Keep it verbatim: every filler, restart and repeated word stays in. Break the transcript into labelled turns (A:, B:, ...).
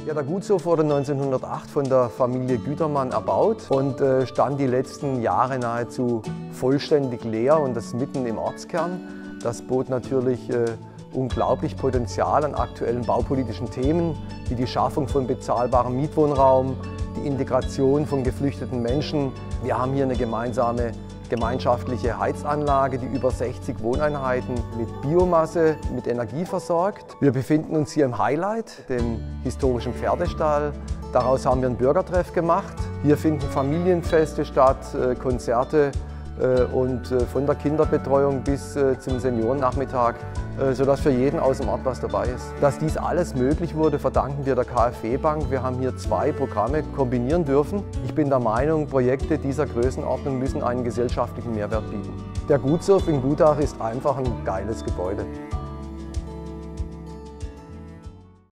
A: Ja, der Gutshof wurde neunzehnhundertacht von der Familie Gütermann erbaut und äh, stand die letzten Jahre nahezu vollständig leer, und das mitten im Ortskern. Das bot natürlich äh, unglaublich Potenzial an aktuellen baupolitischen Themen, wie die Schaffung von bezahlbarem Mietwohnraum, die Integration von geflüchteten Menschen. Wir haben hier eine gemeinsame gemeinschaftliche Heizanlage, die über sechzig Wohneinheiten mit Biomasse, mit Energie versorgt. Wir befinden uns hier im Highlight, dem historischen Pferdestall. Daraus haben wir einen Bürgertreff gemacht. Hier finden Familienfeste statt, Konzerte und von der Kinderbetreuung bis zum Seniorennachmittag, sodass für jeden aus dem Ort was dabei ist. Dass dies alles möglich wurde, verdanken wir der KfW Bank. Wir haben hier zwei Programme kombinieren dürfen. Ich bin der Meinung, Projekte dieser Größenordnung müssen einen gesellschaftlichen Mehrwert bieten. Der Gutshof in Gutach ist einfach ein geiles Gebäude.